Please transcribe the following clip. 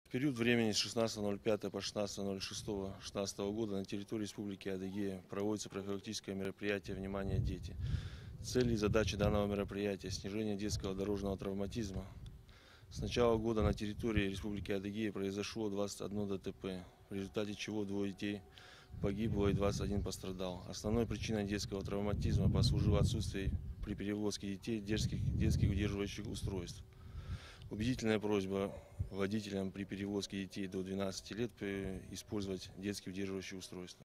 В период времени с 16.05 по 16.06.2016 года на территории Республики Адыгея проводится профилактическое мероприятие «Внимание, дети». Цели и задачи данного мероприятия – снижение детского дорожного травматизма. С начала года на территории Республики Адыгея произошло 21 ДТП, в результате чего 2 детей погибло и 21 пострадал. Основной причиной детского травматизма послужило отсутствие при перевозке детей детских удерживающих устройств. Убедительная просьба водителям при перевозке детей до 12 лет использовать детские удерживающие устройства.